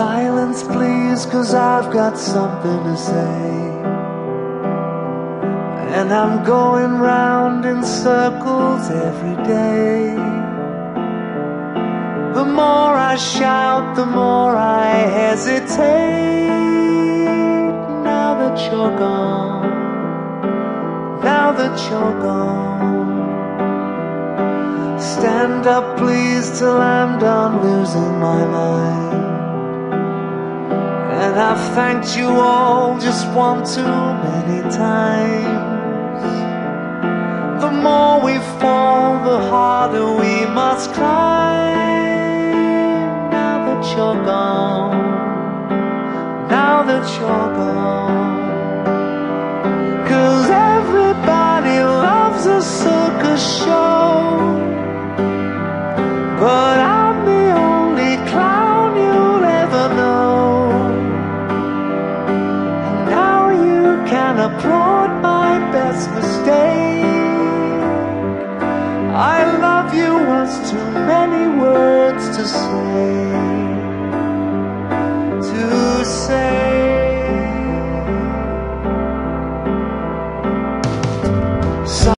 Silence please, 'cause I've got something to say. And I'm going round in circles every day. The more I shout, the more I hesitate. Now that you're gone, now that you're gone. Stand up please till I'm done losing my mind. And I've thanked you all just one too many times. The more we fall, the harder we must climb. Now that you're gone, now that you're gone. 'Cause everybody loves a circus show, but I'm the only clown you'll ever know. And now you can applaud my best mistake. I love you once too